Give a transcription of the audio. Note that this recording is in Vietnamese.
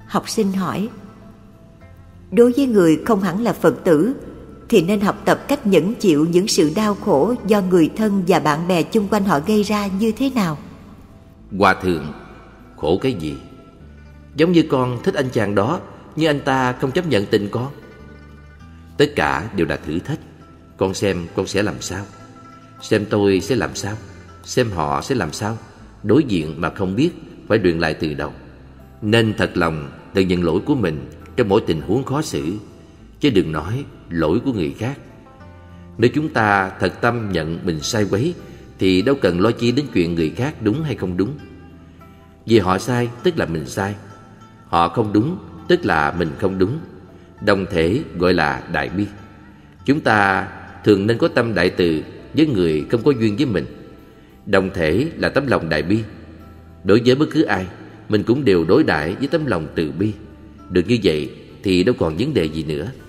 Học sinh hỏi: đối với người không hẳn là Phật tử thì nên học tập cách nhẫn chịu những sự đau khổ do người thân và bạn bè chung quanh họ gây ra như thế nào? Hòa thượng: khổ cái gì? Giống như con thích anh chàng đó, nhưng anh ta không chấp nhận tình con. Tất cả đều là thử thách. Con xem con sẽ làm sao? Xem tôi sẽ làm sao? Xem họ sẽ làm sao? Đối diện mà không biết, phải luyện lại từ đầu. Nên thật lòng tự nhận lỗi của mình trong mỗi tình huống khó xử, chứ đừng nói lỗi của người khác. Nếu chúng ta thật tâm nhận mình sai quấy thì đâu cần lo chi đến chuyện người khác đúng hay không đúng. Vì họ sai tức là mình sai, họ không đúng tức là mình không đúng. Đồng thể gọi là đại bi. Chúng ta thường nên có tâm đại từ với người không có duyên với mình. Đồng thể là tấm lòng đại bi. Đối với bất cứ ai, mình cũng đều đối đãi với tấm lòng từ bi. Được như vậy thì đâu còn vấn đề gì nữa.